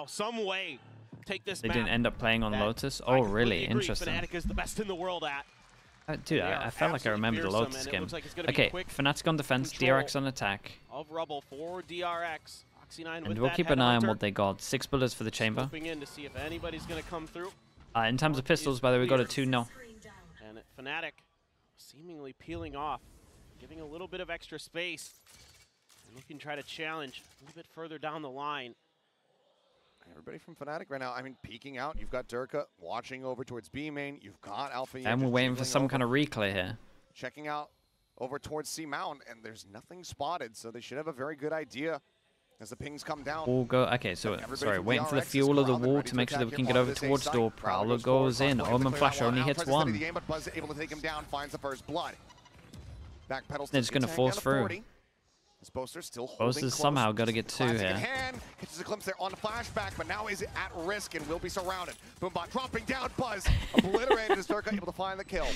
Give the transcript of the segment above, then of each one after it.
somehow, some way, take this They map didn't end up playing on that Lotus. I Oh, completely really? agree Interesting. Fnatic is the best in the world at. Dude, They are I felt like I absolutely remember the fearsome, Lotus and it game. looks like it's gonna be Okay, quick Fnatic on defense, control DRX on attack. Of Rubble for DRX. Foxy9 And with we'll that keep an eye on headhunter. what they got. 6 bullets for the chamber. Swooping in to see if anybody's going to come through. In terms of pistols, by the way, we got a 2-0. And Fnatic seemingly peeling off, giving a little bit of extra space. And looking to try to challenge a little bit further down the line. Everybody from Fnatic right now, I mean, peeking out. You've got Durka watching over towards B main. You've got Alpha. And we're waiting for some kind of reclay here. Checking out over towards C Mount, and there's nothing spotted, so they should have a very good idea as the pings come down. All go. Okay, so Everybody sorry, from waiting for the DRX is fuel of the crowded, wall ready to make sure that we attack can him get on over this A towards site. door. Prowler Prowler goes in. forward, Omen clear Flash that wall only now. hits Tries to steady one. the game, but Buzz able to take him down, finds the first blood. Backpedals. They're just gonna force through. This Boaster still holding Boaster's close. somehow got to get 2 Classic in here. hand, catches a glimpse there on the flashback, but now is at risk and will be surrounded. Boombot dropping down, Buzz obliterated as Durka able to find the kill.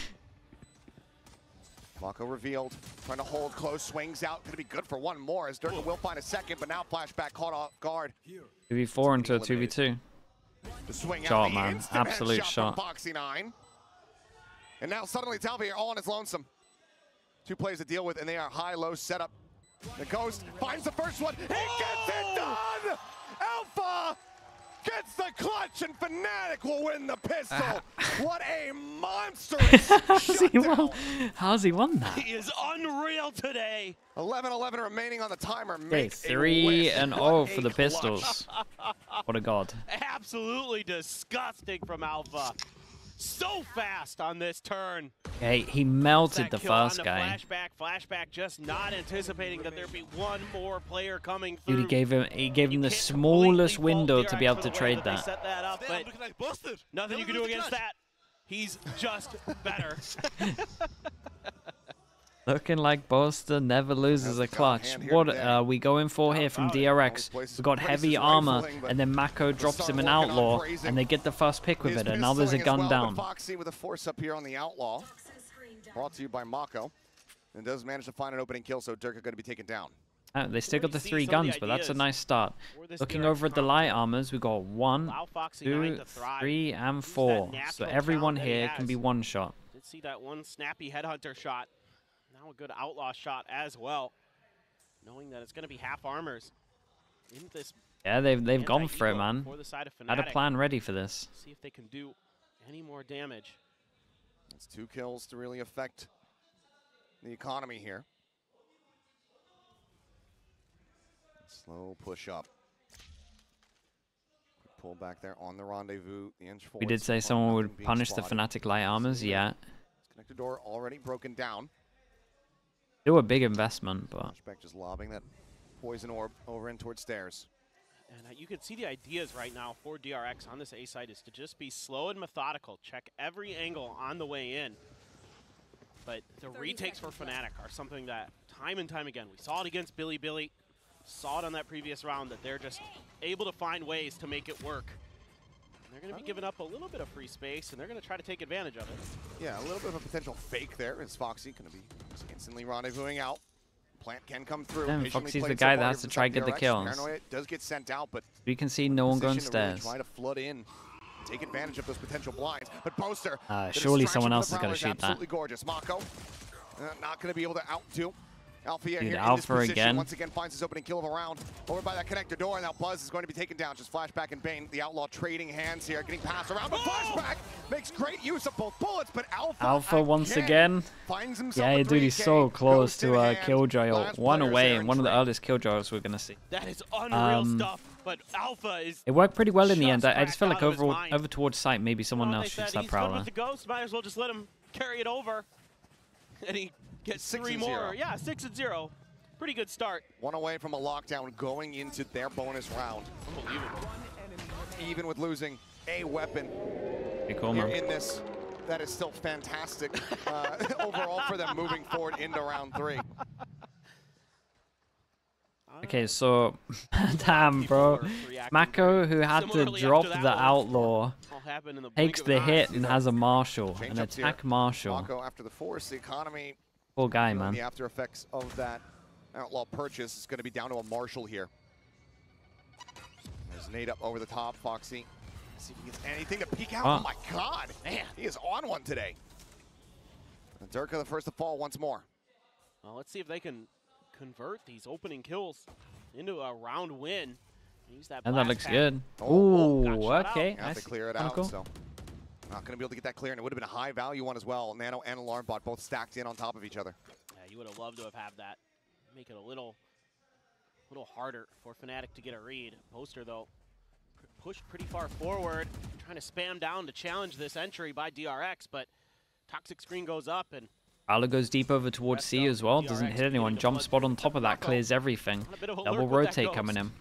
Mako revealed, trying to hold close, swings out, gonna be good for one more as Durka will find a second, but now flashback caught off guard. 2v4 into a 2v2. The swing Shot, out, the man. instant Absolute headshot shot. from Foxy9. And now suddenly Talvi are all on his lonesome. 2 players to deal with, and they are high-low setup. The Ghost finds the first one. He gets it done! Alpha gets the clutch, and Fnatic will win the pistol. What a monstrous shutdown. How's he won that? He is unreal today. 11-11 remaining on the timer. Okay, Makes a 3-0 wish. for the What a clutch. pistols. What a god. Absolutely disgusting from Alpha. So fast on this turn. Okay, he melted That the kill on first the guy. Flashback just not anticipating that there'd be one more player coming through. Dude, he gave him the can't smallest completely fault window to be DRX able for to the way trade that they that. set that up, but nothing you can do against that. He's just better. Looking like Boaster never loses a clutch. What are we going for here from DRX? We've got heavy armor, and then Mako drops him an outlaw, and they get the first pick with it, and now there's a gun down. Foxy with a force up here on the outlaw. Brought to you by Mako. And does manage to find an opening kill, so Durka going to be taken down. They still got the Already 3 seen some of the guns, but that's a ideas nice start. for this Looking DRX over at the comp. light armors, we've got 1, Allow Foxy9 2, to thrive. 3, and Use that 4. So natural everyone talent that he here can has. be one shot. Did see that one snappy headhunter shot. Now a good outlaw shot as well. Knowing that it's going to be half armors in this. Yeah, they've gone for it, anti-evo man. for the side of Had a Fnatic. plan ready for this. See if they can do any more damage. It's 2 kills to really affect the economy here. Slow push up. Quick pull back there on the rendezvous. The inch We forward, did so say far someone nothing would being punish the spotted. Fnatic light armors, yeah. Connector door already broken down. Do a big investment, but Flashback just lobbing that poison orb over in towards stairs. And you can see the ideas right now for DRX on this A site is to just be slow and methodical. Check every angle on the way in. But the retakes for Fnatic are something that time and time again, we saw it against Billy, saw it on that previous round, that they're just able to find ways to make it work. And they're going to be giving up a little bit of free space, and they're going to try to take advantage of it. Yeah, a little bit of a potential fake there. Is Foxy going to be instantly rendezvousing out? Plant can come through. Damn, Patiently Foxy's the played guy so that far has to from try to get the DRX. kills. Paranoia does get sent out, but you can see no one going position to really stairs. try to flood in, take advantage of those potential blinds. But Boaster, the Surely distraction someone from else the is going Prowler to shoot that. Absolutely gorgeous. Mako, not going to be able to outdo Alpha here in this Alpha position. again. Once again finds his opening kill of a round over by that connector door, and now Buzz is going to be taken down. Just Flashback and Bane, the outlaw trading hands here, getting passed around. But Flashback makes great use of both bullets, but Alpha Once again. finds himself Yeah, a dude, he's 3K. so close Ghost to in hand. Killjoy. Last One players away, there and one of the trade. earliest Killjoys we're going to see. That is unreal stuff, but Alpha is... It worked pretty well in the end. Just I just felt cracked like out of his mind. over towards site, maybe someone Well, else they shoots said that he's good Prowler. with the Ghost, might as well just let him carry it over. And he gets 6 3 and more. 0. Yeah, 6-0. Pretty good start. One away from a lockdown going into their bonus round. Unbelievable. Even with losing a weapon Pretty cool, here man. in this, that is still fantastic overall for them moving forward into round 3. Okay, so damn, bro. Mako, who had to Similarly, drop after that the one, outlaw, all happened in the blink takes of the an eye. hit and has a marshal, Change an ups here. attack marshal. Mako after the force, the economy, Poor guy, feeling man. the after effects of that outlaw purchase is going to be down to a marshal here. Just nade up over the top, Foxy. See if he gets anything to peek out. Oh my god, man, he is on one today. And Durka the first to fall once more. Well, let's see if they can convert these opening kills into a round win. Use that and that looks pack. good. Oh, Ooh, okay. Have to clear it out, so not going to be able to get that clear, and it would have been a high value one as well. Nano and Alarmbot both stacked in on top of each other. Yeah, you would have loved to have had that. Make it a little harder for Fnatic to get a read. Poster, though, pushed pretty far forward, trying to spam down to challenge this entry by DRX, but Toxic Screen goes up, and Prowler goes deep over towards C as well. Doesn't hit anyone. Jump spot on top of that clears everything. Double rotate coming in.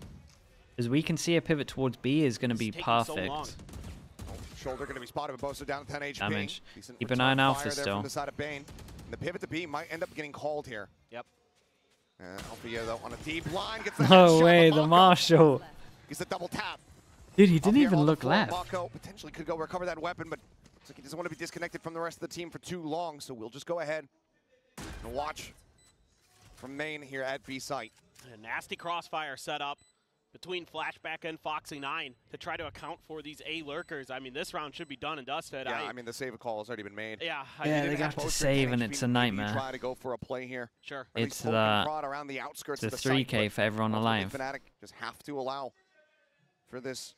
As we can see, a pivot towards B is going to be perfect. Shoulder going to be spotted, but Bosa down to 10 HP. Damage. Keep an eye on Alpha still. From the side of Bane. And the pivot to B might end up getting called here. Yep. Alfia, though, on a deep line. Gets the no way, the Marshall. He's a double tap. Dude, he didn't even look left. Mako potentially could go recover that weapon, but looks like he doesn't want to be disconnected from the rest of the team for too long, so we'll just go ahead and watch from main here at B site. A nasty crossfire set up between Flashback and Foxy9 to try to account for these A lurkers. I mean, this round should be done and dusted. Yeah, I mean, the save call has already been made. Yeah, they have to save, and it's a nightmare. Try to go for a play here. Sure. It's the around the outskirts of the 3K for everyone alive. Fnatic just have to allow for this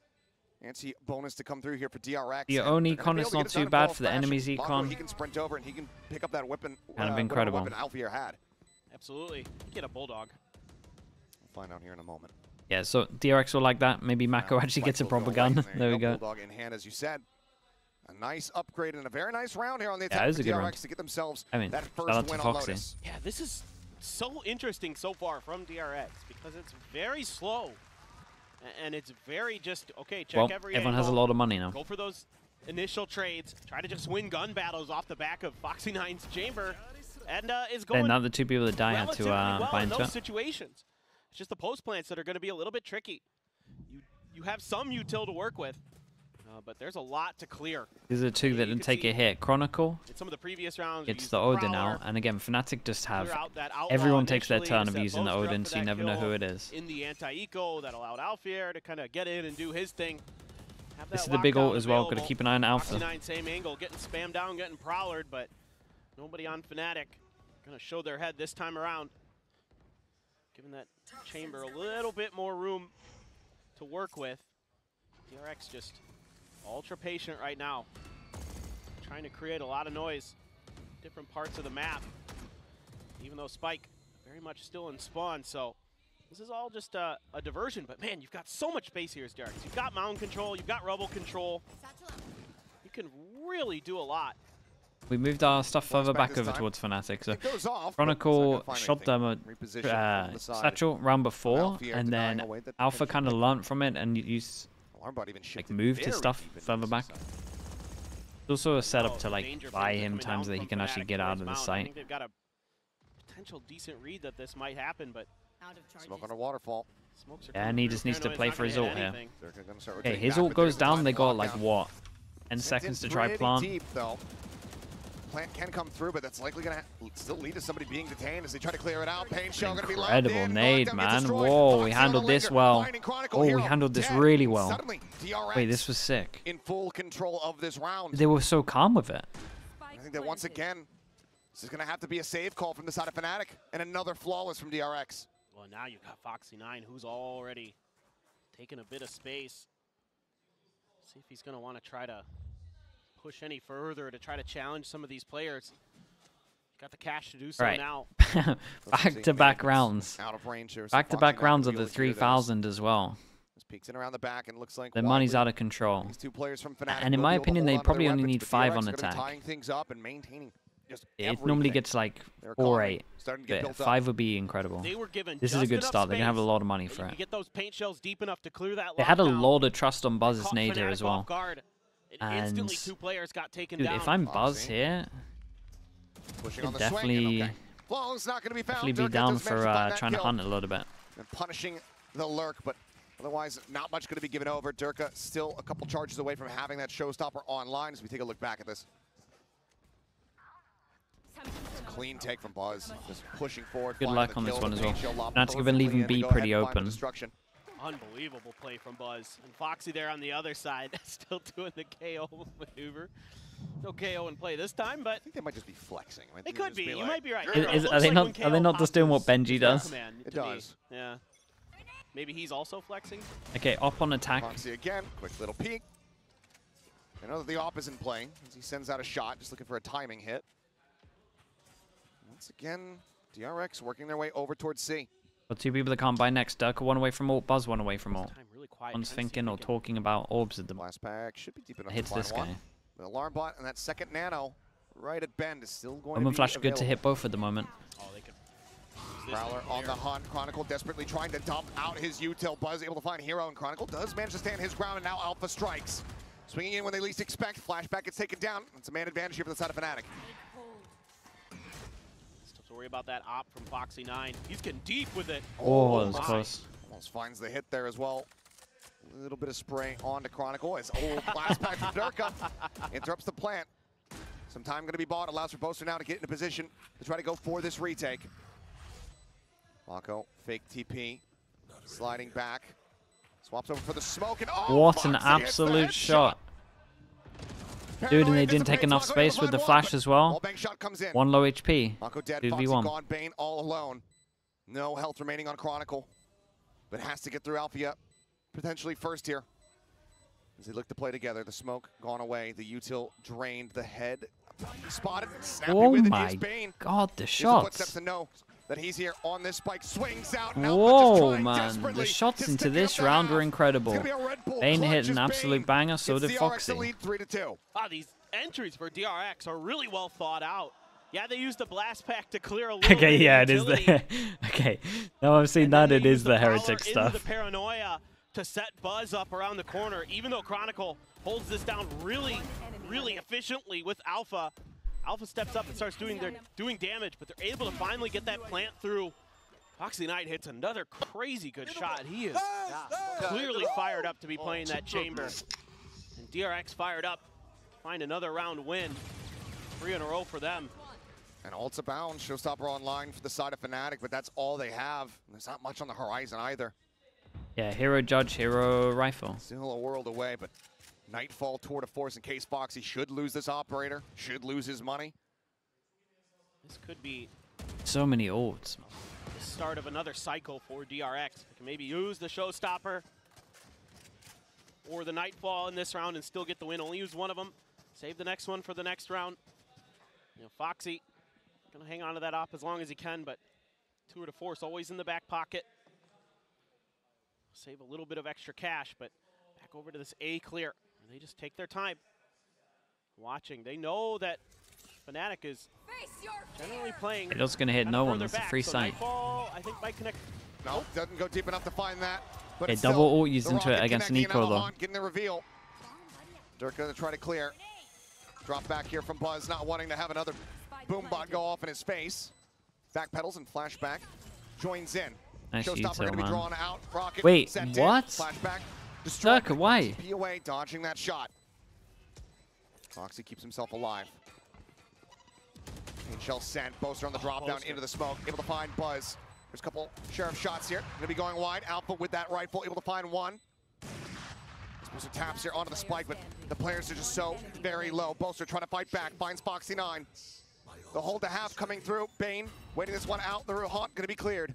anti-bonus to come through here for DRX. The own econ is not too bad for the enemy's econ. He can sprint over and he can pick up that weapon. Kind of incredible. Weapon Alfia had. Absolutely. Get a Bulldog. We'll find out here in a moment. Yeah, so DRX will like that. Maybe Mako actually gets a proper gun. There we go. Bulldog in hand, as you said. A nice upgrade and a very nice round here on the attack for DRX to get themselves that first win on Lotus. Yeah, this is so interesting so far from DRX because it's very slow. And it's very just, okay, check every everyone angle, has a lot of money now. Go for those initial trades. Try to just win gun battles off the back of Foxy9's chamber. And is going now the two people that die had to buy into those situations. It's just the post plants that are going to be a little bit tricky. You have some util to work with, but there's a lot to clear. These are two that didn't take a hit. Chronicle in some of the previous rounds gets the Odin out, and again, Fnatic just have everyone takes their turn of using the Odin, so you never know who it is. In the anti-eco that allowed Alfia to kind of get in and do his thing. This is the big ult as well. Got to keep an eye on Alpha. Foxy9 same angle, getting spammed down, getting prowlered, but nobody on Fnatic gonna show their head this time around. Giving that chamber a little bit more room to work with. DRX just ultra patient right now. Trying to create a lot of noise. Different parts of the map. Even though Spike very much still in spawn, so this is all just a diversion. But man, you've got so much space here as DRX. You've got mountain control, you've got rubble control. You can really do a lot. We moved our stuff further back over towards Fnatic. So Chronicle shot them a satchel round before, and then Alpha kind of learned from it and used moved his stuff further back. It's also a setup to buy him times that he can actually get out of the site. I think they've got a potential decent read that this might happen, but smoke on a waterfall. Yeah, and he just needs to play for his ult here. Okay, his ult goes down. They got like what? 10 seconds to try plant. Plant can come through, but that's likely going to still lead to somebody being detained as they try to clear it out. Pain Shell going to be locked in. Incredible nade, man. Whoa, we handled this well. Oh, we handled this really well. Wait, this was sick. In full control of this round. They were so calm with it. I think that once again, this is going to have to be a save call from the side of Fnatic, and another flawless from DRX. Well, now you've got Foxy9, who's already taken a bit of space. See if he's going to want to try to push any further to try to challenge some of these players. Got the cash to do so now. Back-to-back rounds. Out of range here. Back-to-back rounds of the 3000 as well. Just peeks in around the back and looks like the money's out of control. These two players from Fnatic, and in my opinion, they probably only need 5 on attack. Tying things up and maintaining just it normally gets like 4-8. But 5 would be incredible. This is a good start. They're going to have a lot of money for it. Get those paint shells deep enough to clear that. They had a lot of trust on Buzz's nade here as well. And instantly 2 players got taken dude, down. if I'm Buzz here, I'd definitely be down for trying to hunt a little bit. And punishing the lurk, but otherwise not much going to be given over. Durka still a couple charges away from having that showstopper online as we take a look back at this. Clean take from Buzz, just pushing forward. Good luck on this one as well. Fnatic have been leaving B pretty open. Unbelievable play from Buzz. And Foxy there on the other side, still doing the KO maneuver. No KO in play this time, but I think they might just be flexing. they could be. You like, might be right. Are they not just doing what Benji does? It does. Yeah. Maybe he's also flexing. Okay, up on attack. Foxy again, quick little peek. I know that the op isn't playing as he sends out a shot, just looking for a timing hit. Once again, DRX working their way over towards C. Got two people that can't buy next. Durka one away from ult, Buzz one away from ult. Really quiet. One's thinking or talking about orbs at the Blast pack should be deep enough hits to find this one. guy. The alarm bot and that second nano right at Bend is still going Omen to be Flash good to available. hit both at the moment. Oh, they could. Prowler on the hunt. Chronicle desperately trying to dump out his util. Buzz able to find Hero, and Chronicle does manage to stand his ground, and now Alpha strikes. Swinging in when they least expect. Flashback gets taken down. It's a man advantage here for the side of Fnatic. Still to worry about that op from Foxy 9. He's getting deep with it. Oh, that was my. close. Almost finds the hit there as well. A little bit of spray onto Chronicle as blast pack from Durka interrupts the plant. Some time going to be bought, allows for Boaster now to get into position to try to go for this retake. Mako, fake TP, sliding back, swaps over for the smoke, and What an Foxy hits the absolute headshot. shot. Dude, and they didn't take enough space with the flash as well. Wallbang shot comes in. One low HP. Mako dead, 2v1. Foxy gone, Bane all alone. No health remaining on Chronicle, but has to get through Alpha potentially first here. As they look to play together, the smoke gone away, the util drained, the head spotted, snappy Oh with it my is Bane. god, the Here's shots. footsteps to know that he's here on this spike, swings out. Now Whoa, man. The shots into this round were incredible. Bane hit an absolute banger, so did Foxy. 3-2. Ah, these entries for DRX are really well thought out. Yeah, they used the blast pack to clear a little Okay, bit yeah, of it is the... utility, Okay, now I've seen and then that, it they is used the Prowler heretic into stuff. the paranoia to set Buzz up around the corner, even though Chronicle holds this down really efficiently with Alpha. Alpha steps up and starts doing damage, but they're able to finally get that plant through. Foxy Knight hits another crazy good shot. He is clearly fired up to be playing that chamber. And DRX fired up, find another round win. 3 in a row for them. And ults abound, Showstopper online for the side of Fnatic, but that's all they have. There's not much on the horizon either. Yeah, hero judge, hero rifle. Still a world away, but Nightfall tour de force in case Foxy should lose this operator, should lose his money. This could be So many ults. the start of another cycle for DRX. They can maybe use the Showstopper or the Nightfall in this round and still get the win. Only use one of them. Save the next one for the next round. You know, Foxy gonna hang on to that op as long as he can, but tour de force always in the back pocket. Save a little bit of extra cash, but back over to this A clear. They just take their time. Watching. They know that Fnatic is generally playing. They're just gonna hit kinda no one. further That's a back, free so sight. Nightfall, I think, might connect. No, doesn't go deep enough to find that. But Okay, it's double still ult used the into it rocket against an connecting, eco, and though. Alahant getting the reveal. Durka to try to clear. Drop back here from Buzz, not wanting to have another boom bot go off in his face. Backpedals and flashback. Joins in. Nice Showstopper util, going to be man. drawn out. Rocket Wait, sent in. what? Flashback. Destroyed. Durka, why? TP away, dodging that shot. Foxy keeps himself alive. Pain shell sent. Boaster on the drop down into the smoke. Able to find Buzz. There's a couple Sheriff shots here. Going to be going wide. Alpha with that rifle. Able to find one. Boaster taps here onto the spike, but the players are just so very low. Boaster trying to fight back. Finds Foxy 9. The hold to half coming through. Bane waiting this one out. The Haunt going to be cleared.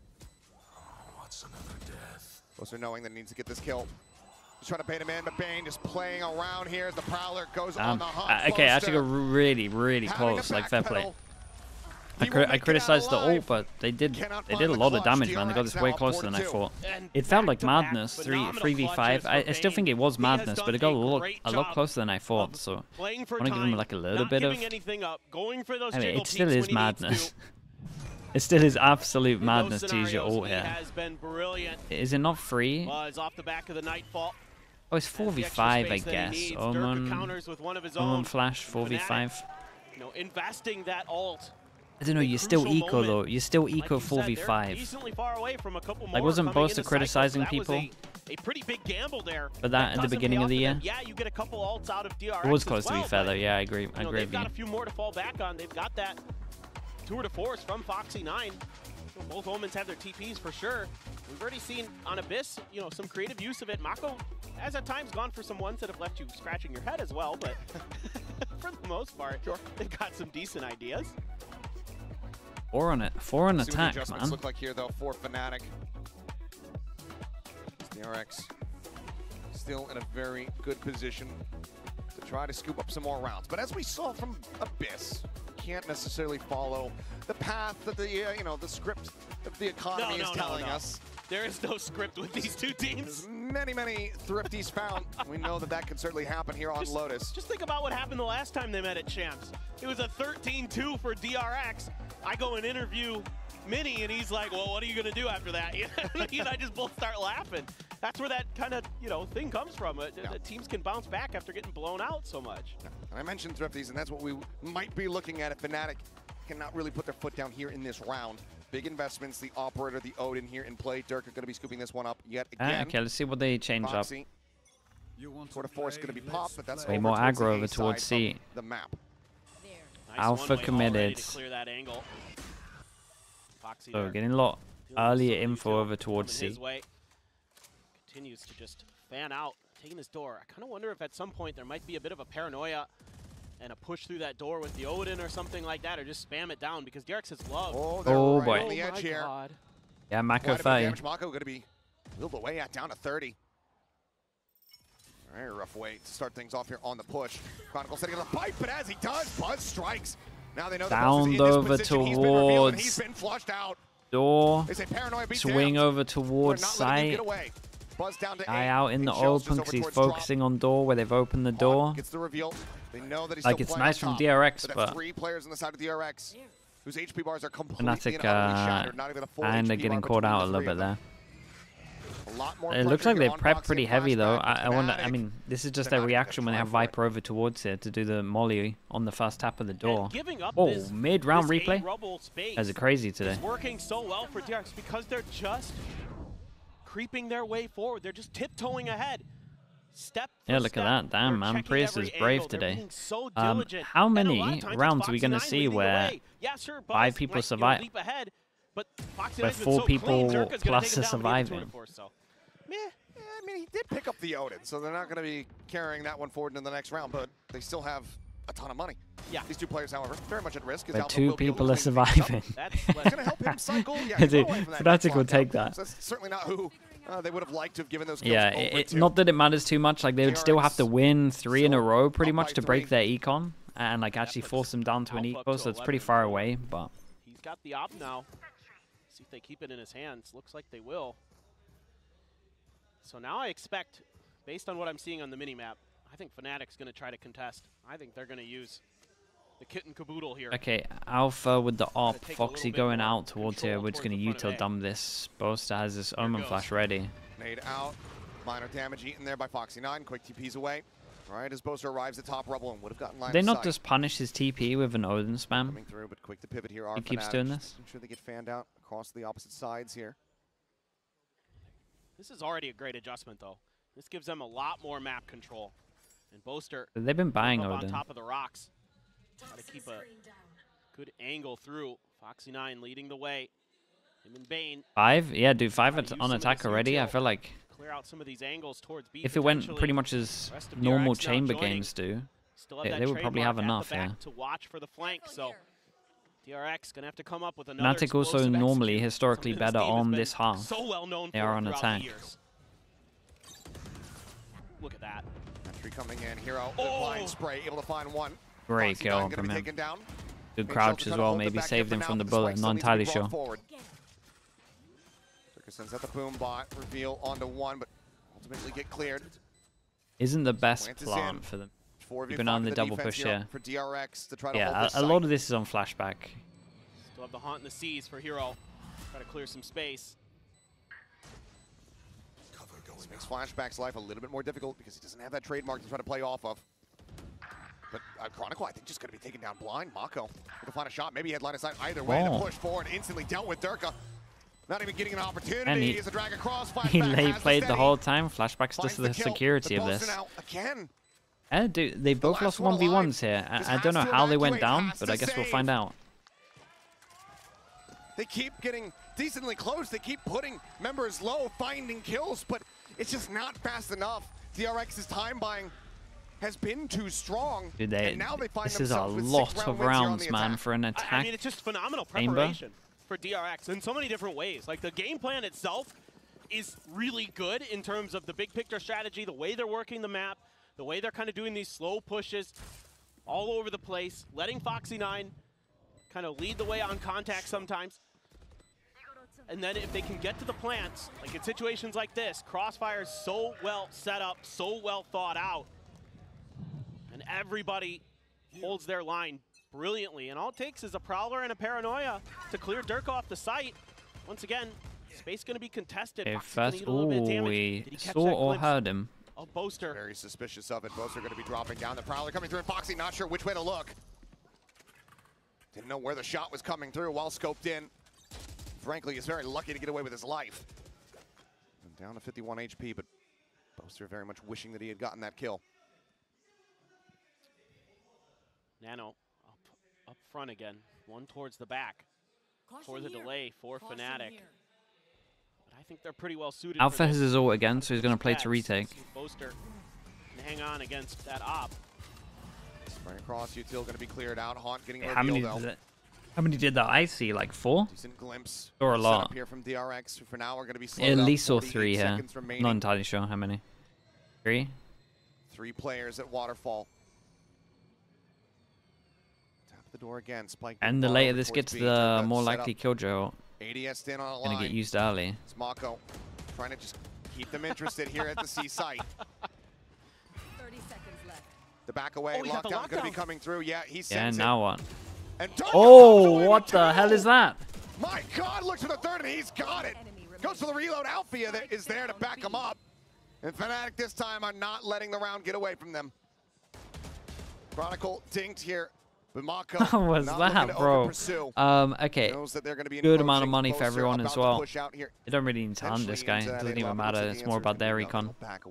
Boaster knowing that he needs to get this kill. Just trying to bait him in, but Bane just playing around here as the Prowler goes on the hunt. Okay, I actually got really close. Like, fair play. I criticized the ult, but they did a lot of damage, man. They got this way closer than I thought. It felt like madness, 3v5. I still think it was madness, but it got a lot closer than I thought. So I want to give him like a little bit of. I mean, it still is madness. It still is absolute madness to use your ult here. Is it not free? Off the back of the Nightfall. Oh, it's 4v5, I guess. Omen Flash 4v5. You know, investing that ult. I don't know, you're still eco though. You're still eco 4v5. Decently far away from a couple more. Like, wasn't Boaster criticizing people? A pretty big gamble there. But that at the beginning of the year? Yeah, you get a couple ults out of DRX. It was close as well, to be fair though. but, Yeah, I agree. I agree they've with got you. a few more to fall back on. They've got that tour de force from Foxy 9. So both Omens have their TPs for sure. We've already seen on Abyss, you know, some creative use of it. Mako has at times gone for some ones that have left you scratching your head as well, but for the most part, they've got some decent ideas. 4 on it. 4 on attack, adjustments man. look like here though for Fnatic. DRX still in a very good position to try to scoop up some more rounds. But as we saw from Abyss, can't necessarily follow the path that the you know, the script that the economy is telling us. There is no script with these two teams. As many thrifties found. We know that that can certainly happen here on Lotus. Just think about what happened the last time they met at Champs. It was a 13-2 for DRX. I go and interview Mini, and he's like, well, what are you going to do after that? He and I just both start laughing. That's where that kind of, you know, thing comes from. The teams can bounce back after getting blown out so much. And I mentioned thrifties, and that's what we might be looking at. Fnatic cannot really put their foot down here in this round. Big investments, the Operator, the Odin here in play. Dirk are going to be scooping this one up yet again. Okay, let's see what they change Foxy. up. Sort of force going to be popped, but that's Way over more towards aggro the over A side towards C. of the map. Nice Alpha one-way committed. already to clear that angle. Foxy So there. getting a lot Feeling earlier some info util over towards coming his C. way. Continues to just fan out, taking his door. I kind of wonder if at some point there might be a bit of a paranoia and a push through that door with the Odin or something like that, or just spam it down because DRX has love. Oh, they're Oh, right boy. on the edge here. God. Yeah, Mako Quite a bit of 30. damage. Mako going to be wheeled away at down to 30. Very rough way to start things off here on the push. Chronicle setting up the pipe, but as he does, Buzz strikes. Now they know the Buzz is in Downed this over position. He's been revealed and towards he's been flushed out. Door. They say paranoia beats Swing down. over We're towards not letting him site. get away. Buzz down to Guy 8. out in the Chills just open over because he's towards drop. focusing on door where they've opened the door. Gets the reveal. They know that he's Like, still it's playing nice on from top, DRX, that's but 3 players on the side of DRX whose HP bars are completely Fnatic and utterly shattered. Not even a full and they're HP getting bar caught between out the a little three bit of them. there. A lot more It looks pressure like they here on prepped Foxy pretty and heavy though. Flashback. I wonder. I Fnatic, mean, this is just they're their not even reaction when they gonna have try for it. Viper over towards here to do the molly on the first tap of the door. And giving up Oh, this, mid-round this replay. A-rubble space That's crazy today. is working so well for DRX because they're just creeping their way forward. They're just tiptoeing ahead. Step for Yeah, look at step. that. Damn, They're man. checking Prius every is brave angle. They're today. being so diligent. How And a many lot of times rounds it's are we gonna Foxy9 see leading the where way. Yeah, sure, Buzz 5 people might, survive? leap ahead, but Foxy9's Where been 4 so people clean, Zerka's gonna plus take him are down with even surviving? 24, so. Meh. Yeah, I mean, he did pick up the Odin, so they're not going to be carrying that one forward into the next round, but they still have a ton of money. Yeah. These 2 players, however, very much at risk. Where 2 people are surviving. That's It's going to help him cycle. Yeah, he's Dude, well away from that Fnatic next will lockdown. take that. So that's certainly not who they would have liked to have given those kills Yeah, over it's to. not that it matters too much. Like they would still have to win 3 in a still row pretty up by much to break 3. their econ and like actually puts force them down to an Alpha up eco. to So it's pretty 11. far away, but He's got the op now. See if they keep it in his hands. Looks like they will. So now I expect, based on what I'm seeing on the mini-map, I think Fnatic's going to try to contest. I think they're going to use the kit and caboodle here. okay. Alpha with the op, take a Foxy little bit going more out towards control here. We're just towards gonna the front of util A. dump this. Boaster has his Omen goes. Flash ready. Nade out. Minor damage eaten there by Foxy9. Quick TP's away. All right, as Boaster arrives at top rubble and would have gotten line They of not sight. just punish his TP with an Odin spam. Coming through, but quick to pivot here. He keeps doing this. I'm sure they get fanned out across the opposite sides here. This is already a great adjustment, though. This gives them a lot more map control. And Boaster They've been buying up on Odin. top of the rocks. Got to keep a good angle through. Foxy9 leading the way. Him and Bane 5? Yeah, dude, 5 Gotta use on some of attack this already. I util. feel like clear out some of these angles towards B. if it went potentially. pretty much as Rest of normal DRX now chamber joining. games do, Still have they- that they would probably have trademark enough, at the back yeah. to watch for the flank. So DRX gonna have to come up with another. Fnatic also explosive normally execute. historically Something this better team has on been this half. So well known They for are on throughout attack. the years. Look at that. Entry coming in. Hero, Oh! blind spray, able to find one. Great Foxy9 kill gonna from be him. taken down. Good Main crouch Shelter as trying to well. hold them Maybe back saved here him for from now, the but bullet. spike Not still needs entirely to be brought sure. forward. Turker sends out the boom bot, reveal onto one, but ultimately get cleared. Isn't the best Plant is in. plan for them. 4v5 Keeping on to the double defense push here here. for DRX to try to Yeah, hold this a site. lot of this is on flashback. Still have the haunt in the seas for Hero. Try to clear some space. This makes Flashback's life a little bit more difficult because he doesn't have that trademark to try to play off of. But Chronicle, I think, just going to be taken down blind. Mako will find a shot. Maybe he had line of sight either way. Oh. To push forward, instantly dealt with Durka. Not even getting an opportunity. And he- As a drag across. He Flashback lay has played the steady. whole time. Flashback's Finds just the kill, security but of Bolster this. now again. Dude, they both last lost one 1v1s alive. here. Just I don't know has to how they went evacuate, down, has but to I guess we'll save. find out. They keep getting decently close. They keep putting members low, finding kills, but it's just not fast enough. DRX's time buying has been too strong. Dude, and now they find this is a themselves with lot 6 of rounds rounds, man, for an attack. I mean, it's just phenomenal preparation for DRX in so many different ways. Like, the game plan itself is really good in terms of the big picture strategy, the way they're working the map, the way they're kind of doing these slow pushes all over the place, letting Foxy9 kind of lead the way on contact sometimes. And then if they can get to the plants, like in situations like this, Crossfire is so well set up, so well thought out, and everybody holds their line brilliantly. And all it takes is a Prowler and a Paranoia to clear Dirk off the site. Once again, space going to be contested. Okay, first, we saw or heard him. Oh, Boaster. Very suspicious of it. Boaster going to be dropping down. The Prowler coming through, and Foxy not sure which way to look. Didn't know where the shot was coming through, well scoped in. Frankly, he's very lucky to get away with his life. And down to 51 HP, but Boaster very much wishing that he had gotten that kill. Nano up front again. One towards the back. For the delay for Fnatic. But I think they're pretty well suited. Alpha has his ult again, so he's going to play to retake. Boaster can hang on against that op. Right across, Util going to be cleared out. Haunt getting How many did that I see? Like 4? Decent glimpse. Or a lot. Up here from DRX. For now, we're going to be slowed At up. least saw 3 here. Remaining. Not entirely sure how many. 3? 3 players at Waterfall. Tap the door again. Spike. And the later this gets, the more likely Killjoy ADS in on a line. Gonna get used early. It's Mako trying to just keep them interested here at the C site. 30 seconds left. The back away lockdown going to be coming through. Yeah, he's sends now what? And oh, what the hell is that? My God, looks for the third and he's got it. Goes for the reload. Alfia that is there to back him up. And Fnatic this time are not letting the round get away from them. Chronicle dinked here. But Mako What was that, bro? Okay, good amount of money for everyone as well. They don't really need to hunt this guy. It doesn't even matter. It's more about their recon.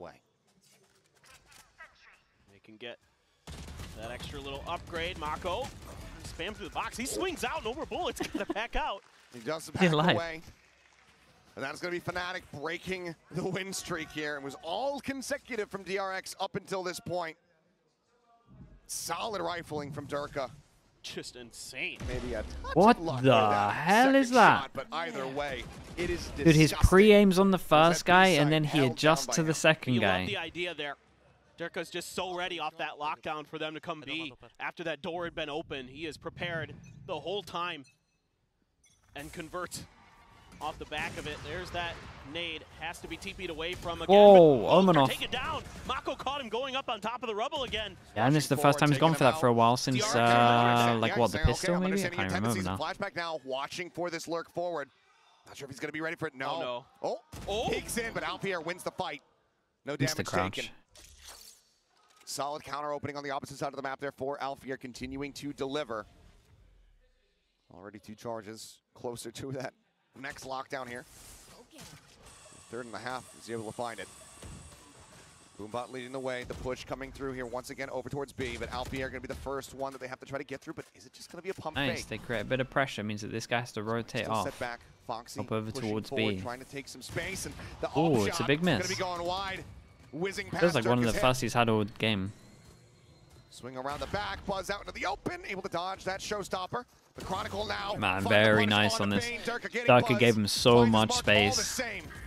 They can get that extra little upgrade. Mako spam through the box. He swings out. No more bullets. Gonna back out. He does back away. And that's going to be Fnatic breaking the win streak here. It was all consecutive from DRX up until this point. Solid rifling from Durka. Just insane. Maybe a what the hell is that? Shot, but either way, it is disgusting. Dude, his pre-aims on the first guy and then he adjusts to the second guy. Love the idea there. Durka's just so ready off that lockdown for them to come B. After that door had been open, he is prepared the whole time and converts off the back of it. There's that nade. Has to be TP'd away from again. Oh, Omenov. Take it down. Mako caught him going up on top of the rubble again. Yeah, and it's the first time he's gone for that for a while since, like, what, the pistol maybe? I can't remember now. Flashback now, watching for this lurk forward. Not sure if he's going to be ready for it. No. Oh, no. Peeks in, but Alfier wins the fight. No damage taken. Solid counter opening on the opposite side of the map there for Alfier, continuing to deliver. Already 2 charges, closer to that next lockdown here. 3rd and a half, is able to find it. Boombot leading the way, the push coming through here once again over towards B, but Alfier going to be the first one that they have to try to get through, but is it just going to be a pump fake? Nice, they create a bit of pressure, means that this guy has to rotate off. Set back. Foxy up over towards forward, B. Trying to take some space, and the oh, it's a big miss. Going to be going wide. Whizzing past feels like one of the hit. first he's had all game. Swing around the back, buzz out into the open, able to dodge that showstopper. The Chronicle now. Man, very nice on this. Durka gave him so much space.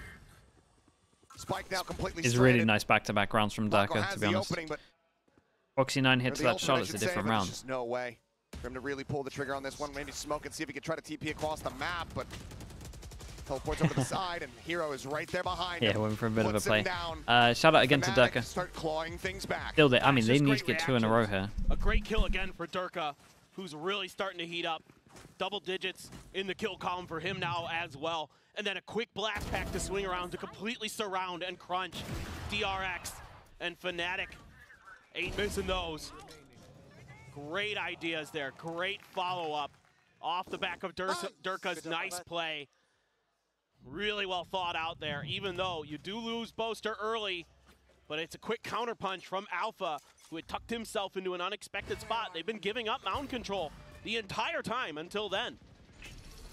Spike now completely it's really nice back-to-back rounds from Durka, to be honest. Foxy9 hits that shot, it's a different round. There's no way for him to really pull the trigger on this one. Maybe smoke and see if he could try to TP across the map, but teleports over to the side, and Hero is right there behind him. Yeah, went for a bit of a play. Shout out again to Durka. Start clawing things back. Still, I mean, they need to get 2 in a row here. A great kill again for Durka, who's really starting to heat up. Double digits in the kill column for him now as well. And then a quick blast pack to swing around to completely surround and crunch DRX and Fnatic. Ain't missing those. Great ideas there. Great follow-up off the back of Durka's nice play. Really well thought out there, even though you do lose Boaster early, but it's a quick counterpunch from Alpha, who had tucked himself into an unexpected spot. They've been giving up mound control the entire time until then.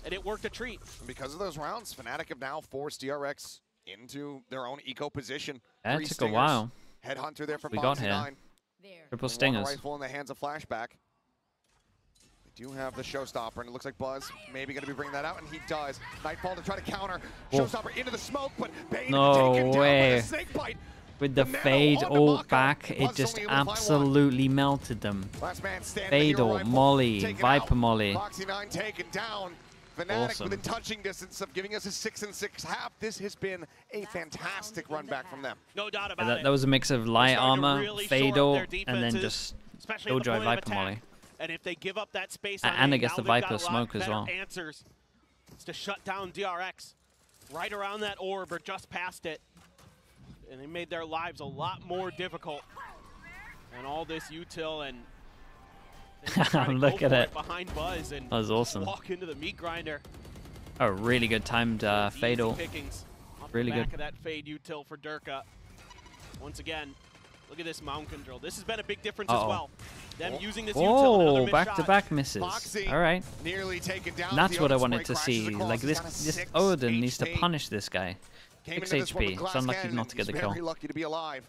and it worked a treat. And because of those rounds, Fnatic have now forced DRX into their own eco position. That 3 took a stingers. while. Headhunter there for We got Foxy here. 9. There. Triple One stingers. rifle in the hands of Flashback. They do have the Showstopper, and it looks like Buzz maybe going to be bringing that out, and he does. Nightfall to try to counter. Oh. Showstopper into the smoke, but Bane No taken down way. by the snake bite. With the Nano fade onto ult Mako. back, it Buzz just only able to find one. absolutely melted them. Last man standing. Fade hero ult, rifle Molly, taken Viper out. Molly. Foxy 9 taken down. Fnatic Awesome. within touching distance of giving us a 6-6 half. This has been a fantastic run back from them. No doubt about Yeah, it. that was a mix of light starting to armor, really fade shore up ult, their and then defenses, just especially at the Killjoy point of Viper attack. Molly. And if they give up that space, And on I A, guess now the they've got Viper a lot smoke as better well. Answers. It's to shut down DRX right around that orb or just past it, and they made their lives a lot more difficult. And all this util and they just try to Look go at for it. Behind Buzz and That was awesome. walk into the meat grinder. A really good timed fade Easy ult. pickings off Really the back good. of that fade util for Durka. Once again, look at this mountain control. This has been a big difference as Uh-oh. well. Them using this util, another Oh, missed back to shot. back misses. Foxy All right. nearly taken down. And that's The what I Odin wanted spray to crashes see. across. Like He's this, down to this 6 Odin needs to HP. punish this guy. Came 6 into this one with HP. glass It's unlucky cannon, not to get and the he's kill. very lucky to be alive.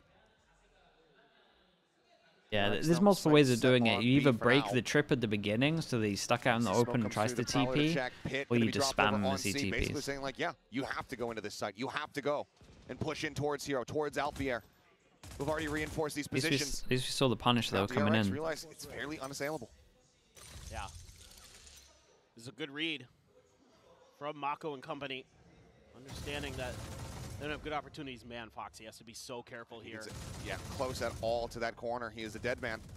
Yeah, Alex there's Stone multiple ways of set doing it. on You either B for break now. the trip at the beginning, so that he's stuck out in the Smoke open and comes tries to through, the power to TP, check. Pit or gonna you be just dropped spam over him on as he C, basically TPs. saying like, yeah, you have to go into this site. You have to go and push in towards Hero, towards Alfier. We've already reinforced these At least positions. we saw the punish though Now coming DRX in. realize it's fairly unassailable. Yeah. This is a good read from Mako and company. Understanding that they don't have good opportunities. Man, Foxy has to be so careful here. He's, yeah, close at all to that corner. He is a dead man.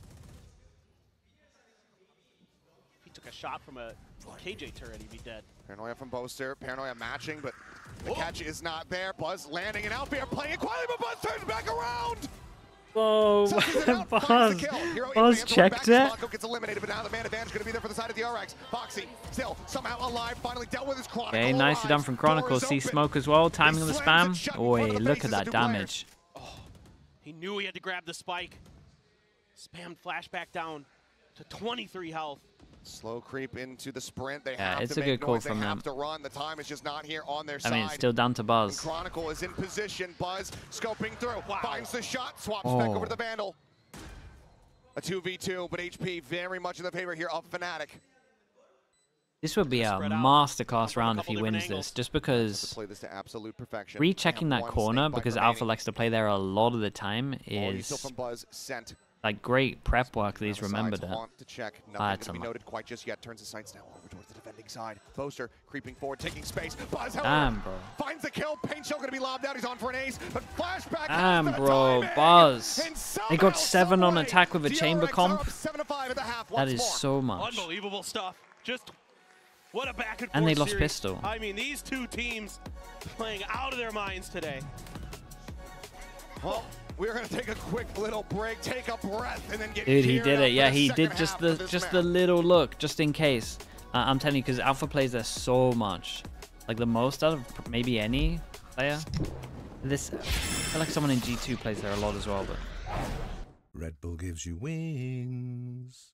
If he took a shot from a KJ turret, he'd be dead. Paranoia from Boaster. Paranoia matching, but the catch is not there. Buzz landing and Alfier playing it quietly, but Buzz turns back around. Whoa, Sucks it out, finds Buzz, the kill. Hero Buzz advances, going back checked as it. Mako gets eliminated, but now the man advantage going to be there for the side of DRX. Foxy still somehow alive, finally dealt with his Chronicle. Okay, nicely done from Chronicle. See smoke as well. Timing of the spam. Oi, look at that damage. He knew he had to grab the spike. Spammed flashback down to 23 health. Slow creep into the sprint. They Yeah, have it's to a make good call noise. They from have them. to run. The time is just not here on their I side. mean, it's still down to And Buzz. Chronicle is in position. Buzz scoping through. Wow. Finds the shot. Swaps back Oh. over to the Vandal. A 2v2, but HP very much in the favor here of Fnatic. This would be a Spread out. masterclass From a round if couple he different wins angles. this, just To because play this to absolute perfection. rechecking They that have one corner, snake bite because remaining. Alpha likes to play there a lot of the time, All util is from Buzz sent. like great prep work that he's Around the remembered sides, it. want to check. Nothing That's to be unlucky. noted quite just yet. Turns his sights now over towards the defending side. Boaster creeping forward, taking space. Buzz, however, Damn, bro. finds the kill. Paint shell going to be lobbed out. He's on for an ace, but flashback. Damn, has the bro, timing. Buzz. And They got somehow, 7 on someway, attack with a chamber DRX are comp. up 7-5 at the half That once is more. so much. Unbelievable stuff. Just what a back and forth And they lost series. pistol. I mean, these two teams playing out of their minds today. Well, we're going to take a quick little break, take a breath, and then get Dude, he geared did up it. for Yeah, the he second did just half the of this just match. the little look, just in case. I'm telling you, because Alpha plays there so much, like the most out of maybe any player. This, I feel like someone in G2 plays there a lot as well, but Red Bull gives you wings.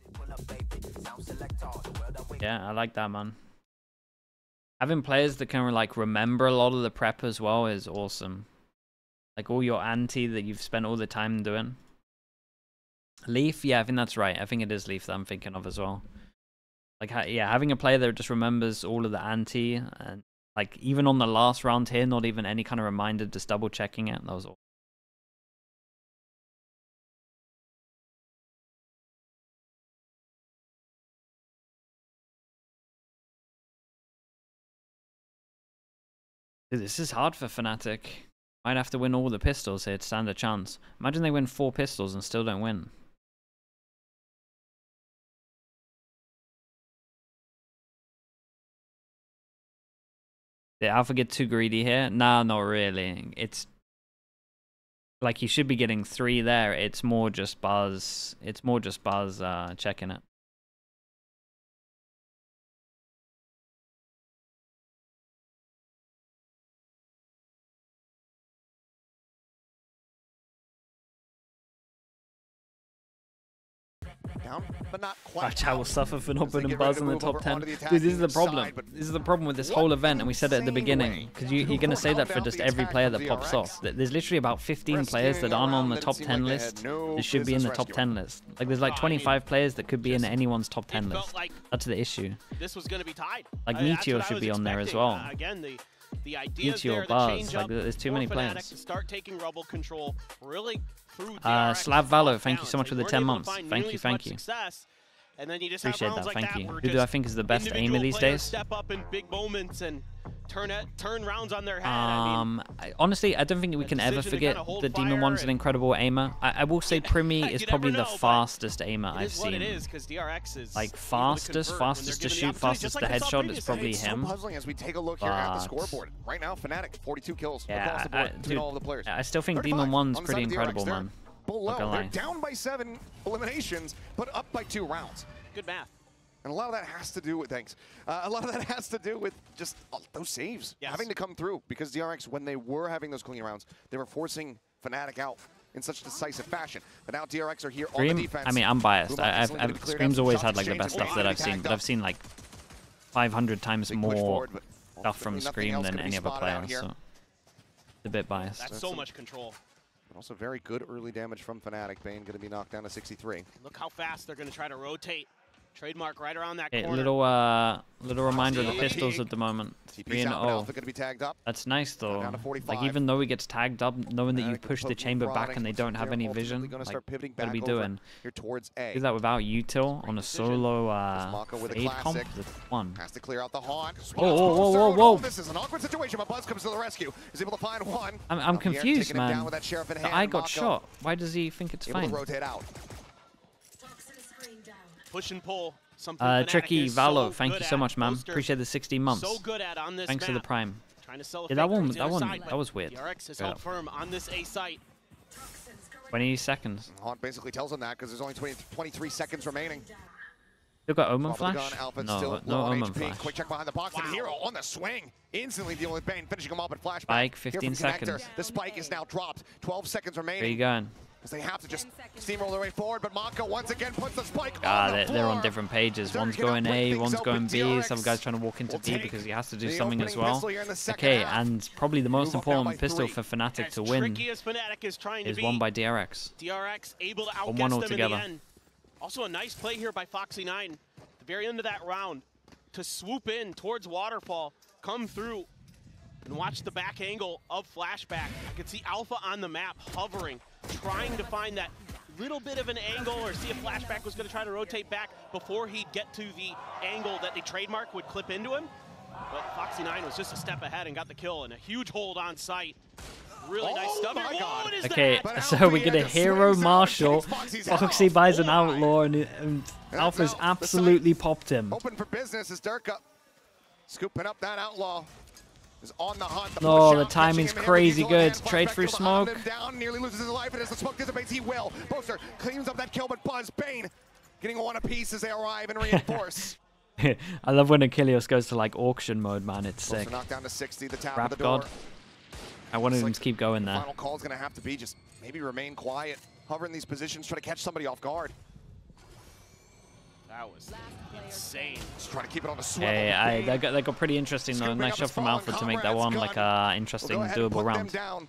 yeah, I like that, man. Having players that can like remember a lot of the prep as well is awesome. Like all your anti that you've spent all the time doing. Leaf, yeah, I think that's right. I think it is Leaf that I'm thinking of as well. Like, yeah, having a player that just remembers all of the anti, and like even on the last round here, not even any kind of reminder, just double checking it. That was all. Dude, this is hard for Fnatic. Might have to win all the pistols here to stand a chance. Imagine they win 4 pistols and still don't win. Did Alpha get too greedy here? Nah, not really. It's like he should be getting 3 there. It's more just Buzz. It's more just Buzz checking it. Down, but not quite. Watch how will suffer for not As they putting get Buzz ready in to the move top over 10. onto the Dude, this is the attacking problem. side, but This is the problem with this whole event, and we said it at the beginning. Because you're going to say that for just every player that pops off. There's literally about 15 players that aren't on the top 10 list that should be in the top 10 list. Like, there's like 25 players that could be in anyone's top 10 list. That's the issue. This was going to be tied. Like, Meteor should be on there as well. Again, the idea is Meteor, there, the Buzz, change like, up there's too for many Fnatic players. to start taking Rebel control really through DRX Slav Valo, thank you balance. so much They for the weren't 10 able to months. find Thank nearly you, as thank much you. success. And then you just Appreciate have rounds that, like thank that you. where Who do just I think is the best aimer individual these players days? step up in big moments and turn rounds on their head. I mean, Honestly, I don't think we can ever decision to forget kinda hold that Demon fire One's an and- incredible aimer. I will say Primi is you probably never the know, but fastest aimer it I've is what it seen. is because DRX is Like, able to fastest convert when they're to given the shoot, opportunity, fastest just to like we saw headshot, it's previously. probably It's him. so puzzling as we take a look here at the But- scoreboard. Right now, Fnatic, 42 kills Yeah, across the board between dude, all of the players. I still think 35 Demon One's on the side pretty of DRX. incredible, They're man. below. Not gonna They're lie. down by 7 eliminations, but up by 2 rounds. Good math. And a lot of that has to do with, thanks, a lot of that has to do with just those saves Yes. having to come through because DRX, when they were having those clean rounds, they were forcing Fnatic out in such decisive fashion. But now DRX are here on the Scream, defense. I mean, I'm biased. Boombox is gonna be cleared Scream's up. always Shots had like the exchanged best stuff and that I've tagged seen, but up. I've seen like 500 times Big push more forward, but stuff from ultimately nothing Scream else than gonna be any other spotted out player, here. so it's a bit biased. That's so much control. But also very good early damage from Fnatic. Bane going to be knocked down to 63. Look how fast they're going to try to rotate. Trademark right around that Okay, corner. little reminder of the TP. pistols at the moment. TP's out, but 3-0. Alpha going to be tagged up. That's nice though. Down to 45. Like even though he gets tagged up, knowing that you Fnatic push the poking, chamber back prodding. and they don't have They're any ultimately vision, gonna like start pivoting what are back we over doing? here towards A. Do that without Util on a solo Mako with a fade comp. classic. That's one. Has to clear out the haunt. Whoa. This is an awkward situation, but Buzz comes to the rescue. Is able to find one. I'm Javier confused, taking him down man. with that sheriff in The hand. eye got Mako shot. Why does he think it's able fine? to rotate out. Push and pull. Something Fnatic Tricky is Valo, so thank good you so at. much, man. Poster Appreciate the 16 months. So good at on this Thanks for the map. prime. Trying to sell a Yeah, that fake one, towards the other side, that but was weird. DRX is Straight held up. firm on this A site. 20 seconds. Haunt basically tells him that because there's only 23 seconds remaining. Still got Omen Top of the Flash? gun, Alpha No, still no low on Omen HP. Flash. Quick check behind the box, and Wow. Hero on the swing. Instantly dealing with Bane, finishing him off at flashback. Spike, Here 15 from Connector. seconds. The spike is now dropped. 12 seconds remaining. Where you going? As they have to just steamroll their way forward, but Mako once again puts the spike Ah, on the they're on floor. different pages. They're One's gonna going break A, things one's up going with B. DRX. Some guy's trying to walk into Will B take because he has to do the something as opening well. pistol here in the second Okay, half. and probably the most Move up now by important pistol 3. for Fnatic As to win tricky as Fnatic is trying to is be, won by DRX. DRX able to On outguess one them altogether. in the end. Also a nice play here by Foxy9 at the very end of that round to swoop in towards Waterfall, come through, and watch the back angle of Flashback. I could see Alpha on the map hovering, trying to find that little bit of an angle or see if Flashback was going to try to rotate back before he'd get to the angle that the trademark would clip into him. But Foxy9 was just a step ahead and got the kill, and a huge hold on site. Really nice stuff. my God. What is Okay, that? But so Alfie we get a had to hero swing Marshall. out, takes Foxy's Foxy head buys an off. outlaw, and Alpha's now the absolutely popped him. Open for business as Durka scooping up that outlaw. Is on the hunt. No, push the out, timing's catching him in crazy with the good. hand, Trade flashback through goes behind smoke. him Down, nearly loses his life, and as the smoke dissipates, he will. Boaster cleans up that kill, but Buzz Bane getting one apiece as they arrive and reinforce. I love when Achilles goes to like auction mode, man. It's Boaster sick. knocked down to 60, the tap Rap of the door. God. I wanted Looks him like to keep going there. Final call is going to have to be just maybe remain quiet, hover in these positions, try to catch somebody off guard. That was insane. Just try to keep it on the swivel. Hey, that got pretty interesting though. Scooping Nice up shot his from fallen Alpha to make that comrades, one like Gun. interesting, We'll go ahead and doable put them round. down.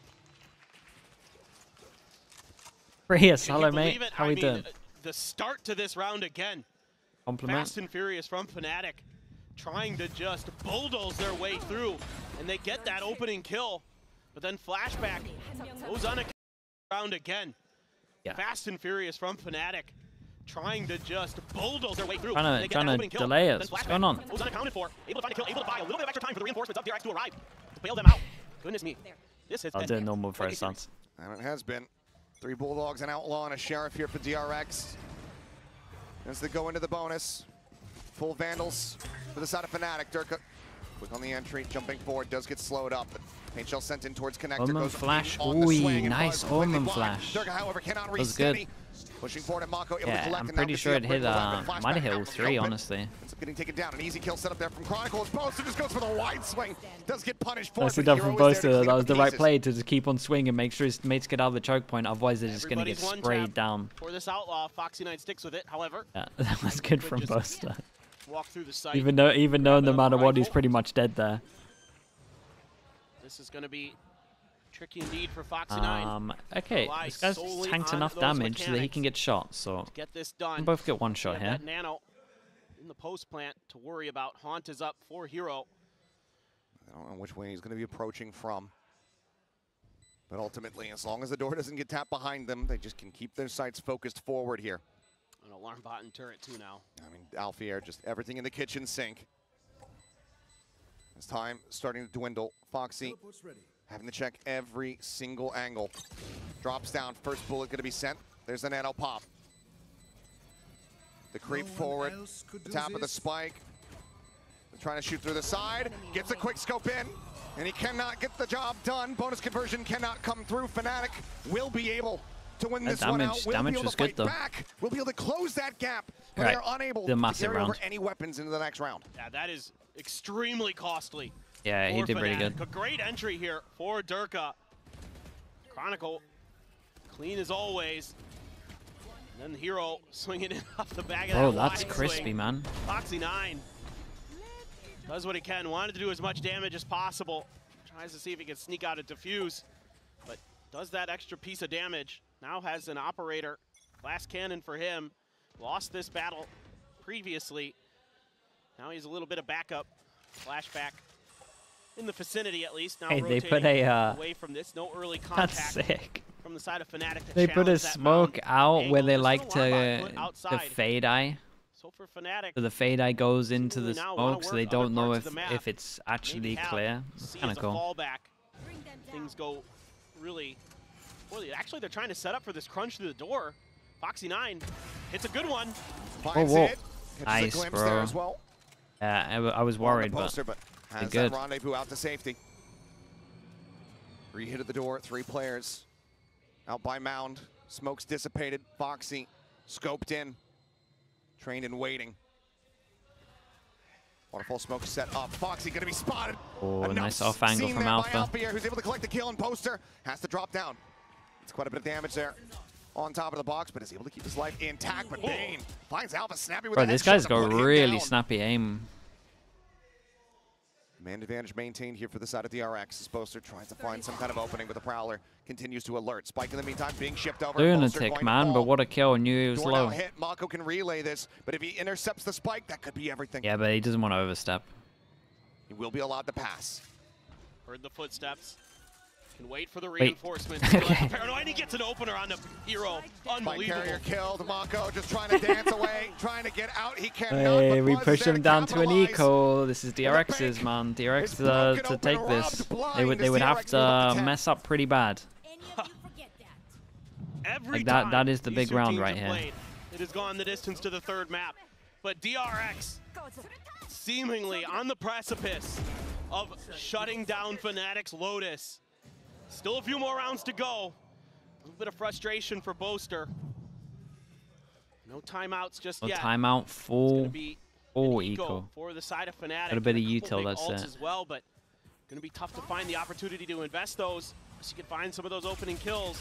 Prius, Can you hello believe mate. it? How I we mean, doing? The start to this round again. Compliment. Fast and furious from Fnatic, trying to just bulldoze their way through, and they get that opening kill. But then Flashback goes on a round again. Yeah. Fast and furious from Fnatic, trying to just bulldoze their way through. Trying to- and they get trying that to opening kill. delay Then us. What's Flashback going on? goes unaccounted for, able to find a kill, able to buy a little bit of extra time for the reinforcements of DRX to arrive to bail them out. Goodness me, this has I'll been do a normal quite a first series. stance. And it has been. 3 Bulldogs, an Outlaw, and a Sheriff here for DRX. As they go into the bonus. Full Vandals for the side of Fnatic. Durka Quick on the entry, jumping forward, does get slowed up. But Paint Shell sent in towards Connector. Omen goes flash. on the Ooh, swing, and nice Buzz completely Omen blocked. flash. Durga, however, cannot That was re-steady. good. Pushing forward at Mako, able to Yeah, collect, I'm and now pretty can sure see it a hit, quick rapid might have flashback hit all out from 3, Copen. honestly. Ends up getting taken down. An easy kill set up there from Chronicle. Boaster just goes for the wide swing. Does get punished for it. Nicely but done from Hero is there to Boaster. clean That up was the the right pieces. play to just keep on swinging, make sure his mates get out of the choke point. Otherwise, they're just going to get Everybody's one sprayed tap down. For this Outlaw, Foxy 9 sticks with it. However, Yeah, that was good Could from just- Boaster. walk through the site. Even knowing grab no another matter what, he's rifle. pretty much dead there. This is going to be tricky indeed for Foxy 9. Okay, Rely this guy's solely tanked on enough those damage so that he mechanics. can get shot. So Get this we done. can both get one shot Yeah, here. that Nano in the post plant to worry about. Haunt is up for Hero. I don't know which way he's going to be approaching from. But ultimately, as long as the door doesn't get tapped behind them, they just can keep their sights focused forward here. An alarm bot and turret too now. I mean, Alfier, just everything in the kitchen sink. As time starting to dwindle, Foxy having to check every single angle. Drops down, first bullet going to be sent. There's the Nano pop. The creep forward, the tap of the spike. They're trying to shoot through the side, gets a quick scope in, and he cannot get the job done. Bonus conversion cannot come through. Fnatic will be able to win this one out. Will damage be able was to good, fight though. back. Will be able to close that gap, but Right, they're unable the to massive carry over round. any weapons into the next round. Yeah, that is extremely costly. Yeah, he for did pretty Fnatic. good. A great entry here for Durka. Chronicle, clean as always. And then the Hero swinging in off the back of that Oh, that's wide crispy, swing. man. Foxy 9 does what he can. Wanted to do as much damage as possible. Tries to see if he can sneak out a defuse, but does that extra piece of damage. Now has an operator. Glass cannon for him. Lost this battle previously. Now he's a little bit of backup. Flashback in the vicinity at least. Now Hey, they rotating put a, away from this. No early That's contact sick. from the side of Fnatic. to They put a challenge that smoke mound out where angle. they There's like an alarm bot to put the outside. fade eye. So for Fnatic, So the fade eye goes into the now wanna smoke, so they work other don't know parts of the map. if it's actually maybe have clear. It's C kind as of a cool. fallback. Bring them down. Things go really poorly. Actually, they're trying to set up for this crunch through the door. Foxy 9 hits a good one. Finds whoa. it. Catches Nice, a glimpse bro. there as well. Yeah, I was On the worried, but poster, but has good. that rendezvous out to safety. Re-hit at the door, 3 players. Out by Mound. Smoke's dissipated. Foxy scoped in. Trained and waiting. Waterfall smoke set up. Foxy gonna be spotted. Oh, Enough nice off angle seen from there by Alpha. Alfier, who's able to collect the kill, and Poster has to drop down. It's quite a bit of damage there on top of the box, but is able to keep his life intact. But Bane finds Alpha snappy with bro, a this headshot guy's to got put him really down. snappy aim. Man advantage maintained here for the side of DRX. As Poster tries to find some kind of opening, but the Prowler continues to alert. Spike in the meantime being shipped over. Poster Lunatic, going to man, but fall. what a kill. Knew he was Door now low. hit. Mako can relay this, but if he intercepts the spike, that could be everything. Yeah, but he doesn't want to overstep. He will be allowed to pass. Heard the footsteps. Can wait for the Wait. reinforcements. Okay. Paranoid, and he gets an opener on the Hero. Spike Unbelievable. carrier killed. Mako just trying to dance away, trying to get out. He cannot. Hey, but we Buzz is push there him to down to an capitalize. eco. This is the DRX's, bank man. is DRX broken to open, take robbed this. blind They would as have DRX to move up to 10. mess up pretty bad. Any of you forget that. Every Like that- time that is the these big two round teams right have here. played, it has gone the distance to the third map. But DRX seemingly on the precipice of shutting down Fnatic's Lotus. Still a few more rounds to go. A little bit of frustration for Boaster. No timeouts just No yet. timeout, It's gonna full. be full an eco. for the side of Fnatic. Got a bit of And couple util, big that's ults it. as well, but gonna be tough to find the opportunity to invest those. So you can find some of those opening kills.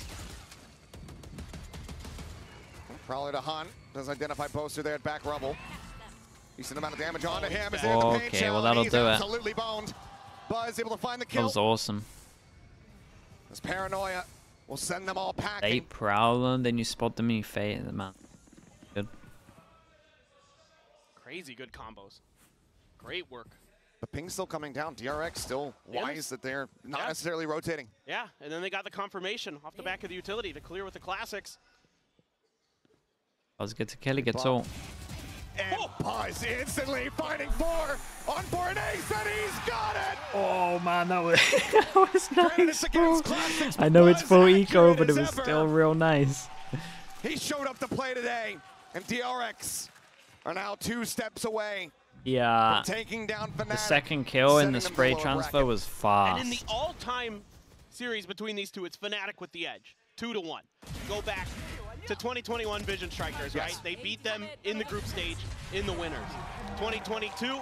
Prowler to Hunt. Does identify Poster there at back rubble. Decent amount of damage onto him. Is there the paint Okay, shell, well, and that'll he's do it. absolutely boned. Buzz able to find the That kill. was awesome. This paranoia will send them all They packing. prowl them, then you spot them and you fade them, man. Good. Crazy good combos. Great work. The ping's still coming down. DRX still Yeah. wise that they're not Yeah. necessarily rotating. Yeah, and then they got the confirmation off the back of the utility to clear with the classics. That was good to kill. He gets all. And Oh. Buzz instantly finding 4 on for an ace, and he's got it! Oh man, that was that was Granted, nice, it's bro. against classics, I know it's Buzz full eco, accurate but it as was ever. still real nice. He showed up to play today, and DRX are now 2 steps away Yeah. Taking down Fnatic, The second kill in the sending them spray to the lower transfer bracket. was fast. And in the all-time series between these two, it's Fnatic with the edge, 2-1. Go back to 2021 Vision Strikers, right? They beat them in the group stage in the winners. 2022,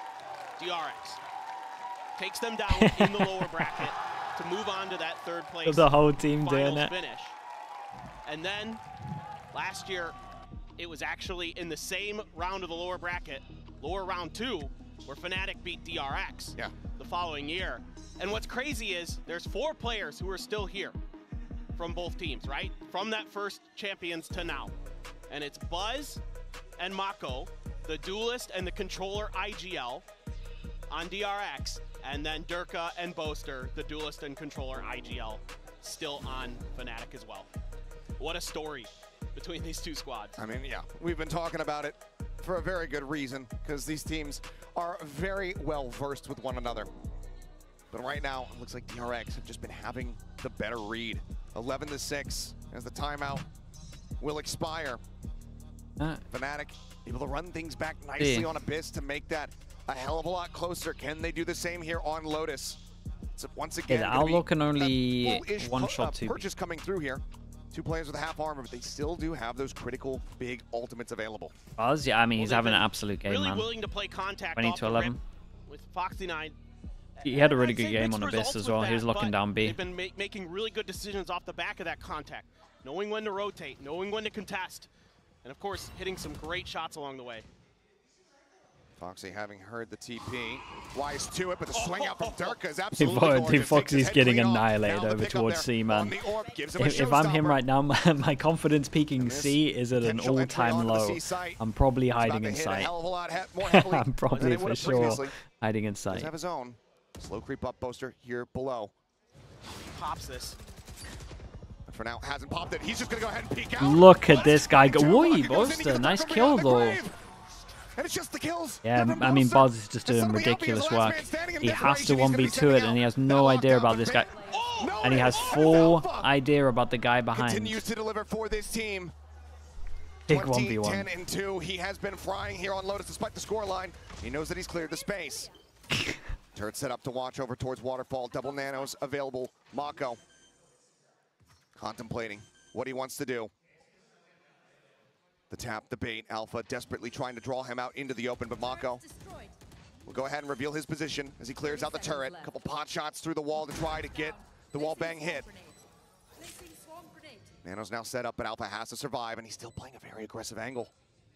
DRX takes them down in the lower bracket to move on to that third place. The whole team doing finals it. finish. And then last year, it was actually in the same round of the lower bracket, lower round 2, where Fnatic beat DRX the following year. And what's crazy is there's 4 players who are still here from both teams, right? From that first champions to now. And it's Buzz and Mako, the duelist and the controller IGL on DRX, and then Durka and Boaster, the duelist and controller IGL, still on Fnatic as well. What a story between these two squads. I mean, yeah, we've been talking about it for a very good reason, because these teams are very well versed with one another. But right now, it looks like DRX have just been having the better read. 11-6 as the timeout will expire. Fnatic able to run things back nicely on Abyss to make that a hell of a lot closer. Can they do the same here on Lotus? So once again, the Outlaw can only one-shot 2. Purchase coming through here. 2 players with half armor, but they still do have those critical big ultimates available. Buzz, yeah, I mean, he's having an absolute game, really man. willing to play contact 20 off to the 11. rip with Foxy9. He had a really I'd good say game mixed on Abyss results as with well. He was that, looking but down B. They've been making really good decisions off the back of that contact, knowing when to rotate, knowing when to contest, and of course, hitting some great shots along the way. Foxy having heard the TP, wise to it, but the swing out from Durka is absolutely gorgeous. Dude, Foxy's getting annihilated Now the over pick up towards there C, man. on the orb gives him a If I'm him showstopper. right now, my confidence peaking And this C is at an potential entry all-time onto the low. C site I'm probably is about hiding to in hit a sight. hell of a lot more heavily I'm than probably they for would've sure previously. hiding in Does sight. have his own. Slow creep up Boaster here below. Pops this. But for now, hasn't popped it. He's just going to go ahead and peek out. Look at this guy go. Two, Oi, he goes in, he Boaster, gets nice back over kill beyond the though. grave. And it's just the kills. Yeah, From I mean, Boaster. Buzz is just And doing suddenly Alfie is ridiculous the last work. man standing in He has to desperation. He's gonna be 1v2 sending it, and he has out no that idea lockdown about for this guy. Fate. No, And he has it is full Alpha. idea about the guy behind. Continues to deliver for this team. Big 20, 1v1. 10 and 2. He has been frying here on Lotus despite the scoreline. He knows that he's cleared the space. Turret set up to watch over towards Waterfall. Double nanos available. Mako contemplating what he wants to do. The tap, the bait. Alpha desperately trying to draw him out into the open, but Mako will go ahead and reveal his position as he clears out the turret. A couple pot shots through the wall to try to get the wall bang hit. Nano's now set up, but Alpha has to survive, and he's still playing a very aggressive angle.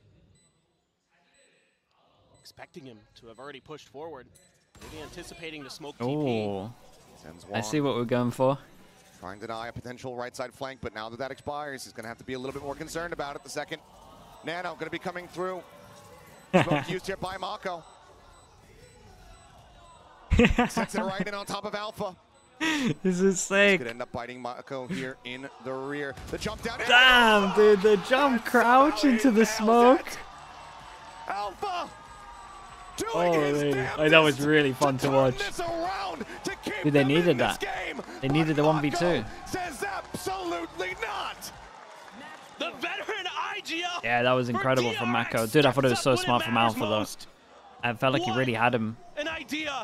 Expecting him to have already pushed forward. Maybe anticipating the smoke TP. Oh, Sends I Wong, see what we're going for. trying to deny a potential right side flank, but now that that expires, he's going to have to be a little bit more concerned about it. The second Nano going to be coming through. Smoke used here by Mako. Sets it right in on top of Alpha. This is sick. Could end up biting Mako here in the rear. The jump down. Damn, dude, the jump crouch into the smoke. Alpha doing Holy, his that was really fun to turn watch. this around to keep Dude, they them needed in this that. game. They needed the But 1v2. Mako says absolutely not. The veteran IGL. Yeah, that was incredible from Mako. Dude, I thought it was so smart from Alpha, though. I felt like he really had him. An idea.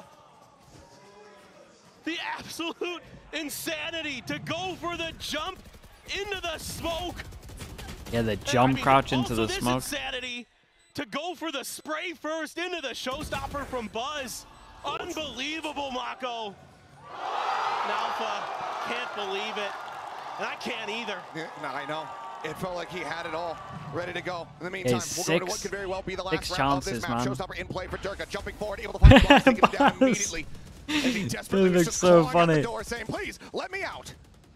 The absolute insanity to go for the jump into the smoke. Yeah, the And jump crouch into also the this smoke. insanity to go for the spray first into the showstopper from Buzz. Unbelievable, Mako. And Alpha can't believe it. And I can't either. Yeah, no, I know. It felt like he had it all ready to go. In the meantime, Hey, we'll go to what could very well be the last six round of this chances, match. man. Showstopper in play for Durka, jumping forward, able to find the ball, taking it down immediately. As he desperately looks just so clawing at the funny. door, saying, "Please let me out."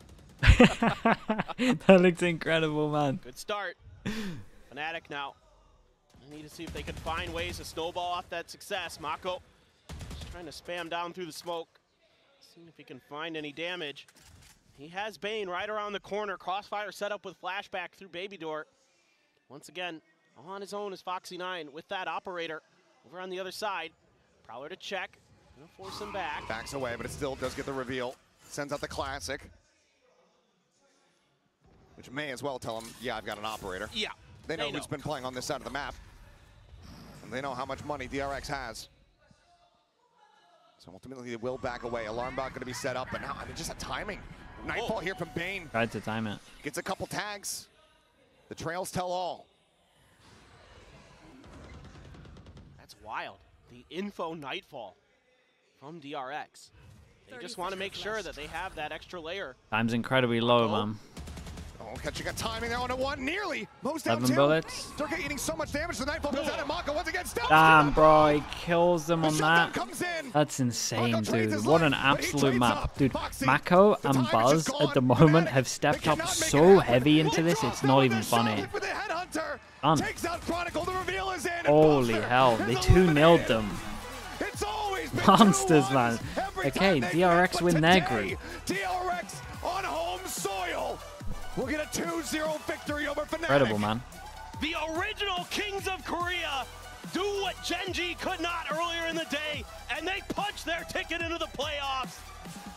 That looks incredible, man. Good start. Fnatic now. I need to see if they can find ways to snowball off that success. Mako just trying to spam down through the smoke. Seeing if he can find any damage. He has Bane right around the corner. Crossfire set up with flashback through Baby Door. Once again, on his own is Foxy9 with that operator over on the other side. Prowler to check. Gonna force him back. Backs away, but it still does get the reveal. Sends out the classic, which may as well tell him, "Yeah, I've got an operator." Yeah. They know who's been playing on this side of the map. They know how much money DRX has. So ultimately they will back away. Alarm bot going to be set up, but now, I mean, just a timing. Nightfall here from Bane. Tried to time it. Gets a couple tags. The trails tell all. That's wild. The info Nightfall from DRX. They just want to make sure that they have that extra layer. Time's incredibly low, man. Oh, catching a timing there on a one, nearly. Mo's down 7 two. bullets. Durka eating so much damage, the Nightfall comes out, and Mako once again steps. Damn, bro, he kills them on shutdown that. comes in. That's insane, Mako trades dude. his What an life, but he absolute trades map. up. Dude, Foxy, Mako the and timing is Buzz just at the gone. moment Fnatic, have stepped they up cannot make it so happen. heavy into He this, draws it's them not with even the funny. shot with the Headhunter. Done. Takes out Chronicle, the reveal is in. and Holy Buster hell, is they 2-0'd eliminated. them. It's always been Monsters, 2-1s man. every Okay, time they DRX meet, but win their today, group. DRX on home soil. We'll get a 2-0 victory over Fnatic. Incredible, man. The original Kings of Korea do what Gen G could not earlier in the day, and they punch their ticket into the playoffs.